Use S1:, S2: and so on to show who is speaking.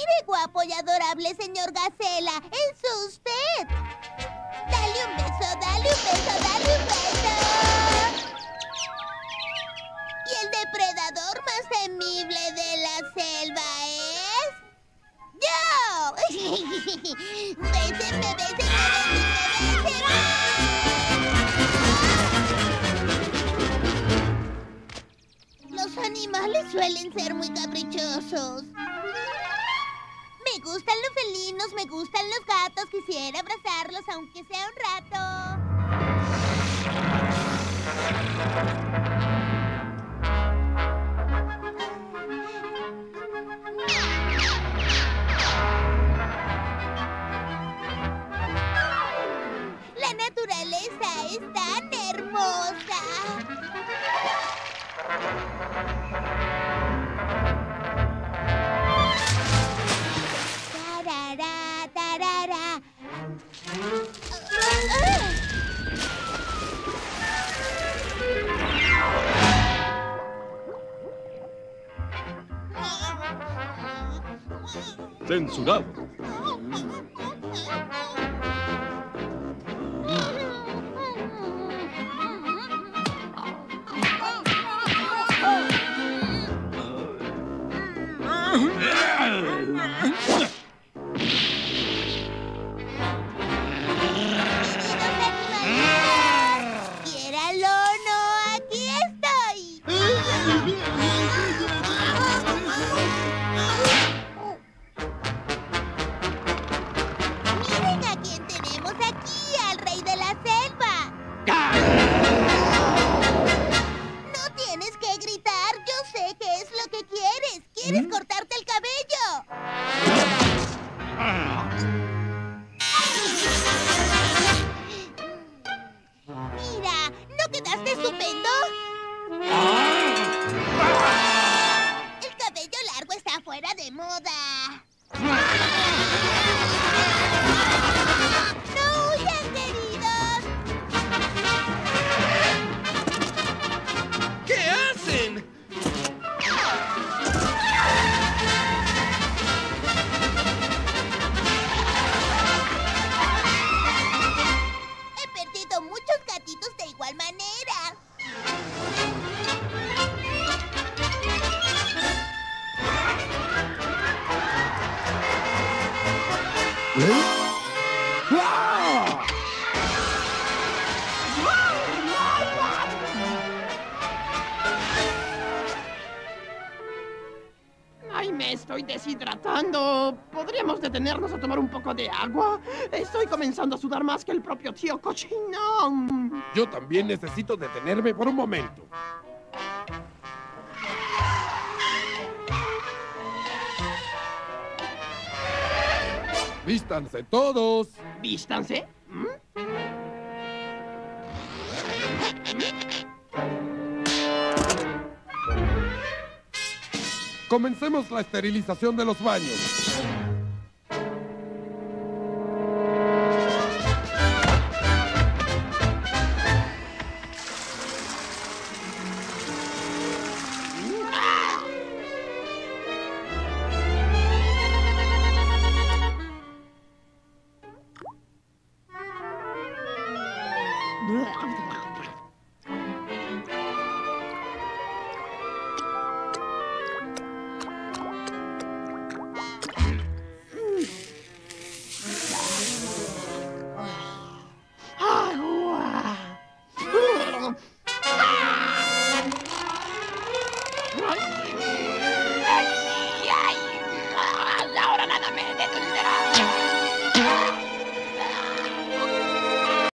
S1: Mire, guapo y adorable señor Gacela, es usted. Dale un beso, dale un beso, dale un beso. Y el depredador más temible de la selva es... ¡yo! ¡Bésenme, bésenme, bésenme, bésenme! Los animales suelen ser muy caprichosos. Me gustan los felinos, me gustan los gatos. Quisiera abrazarlos, aunque sea un rato. La naturaleza es tan hermosa. Tarara, tarara.
S2: Censurado.
S1: Quiéralo o no, aquí estoy. Miren a quién tenemos aquí, al rey de la selva. No tienes que gritar, yo sé qué es lo que quieres. ¿Quieres cortarte el cabello? Mira, ¿no quedaste estupendo? El cabello largo está fuera de moda. ¡No huyan, queridos!
S2: ¿Qué hacen?
S1: He perdido muchos gatitos de igual manera.
S3: ¡Ay, me estoy deshidratando! ¿Podríamos detenernos a tomar un poco de agua? Estoy comenzando a sudar más que el propio tío Cochinón.
S2: Yo también necesito detenerme por un momento. ¡Vístanse todos!
S3: ¿Vístanse? ¿Mm?
S2: Comencemos la esterilización de los baños.